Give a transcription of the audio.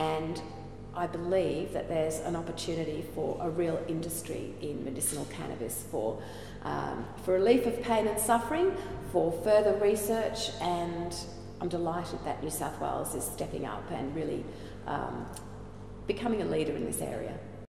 and I believe that there's an opportunity for a real industry in medicinal cannabis for relief of pain and suffering, for further research, and I'm delighted that New South Wales is stepping up and really becoming a leader in this area.